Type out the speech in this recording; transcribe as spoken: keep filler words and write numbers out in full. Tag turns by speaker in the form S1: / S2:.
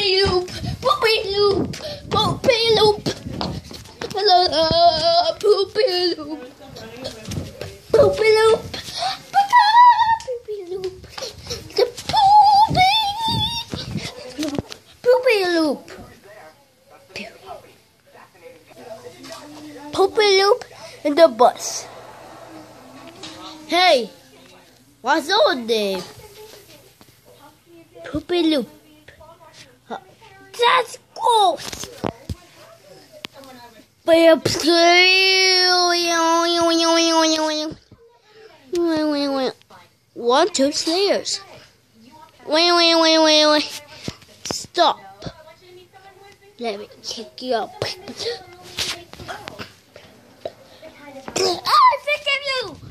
S1: Pooppy loop, Pooppy loop, Pooppy loop. Hello, Pooppy loop, Pooppy loop, Pooppy loop, the Pooppy, Pooppy loop, Pooppy loop in the bus. Hey, what's all day? Pooppy loop. That's close. One, two stairs. Wait, wait, wait, wait, wait. Stop. Let me kick you up. Ah, I think of you.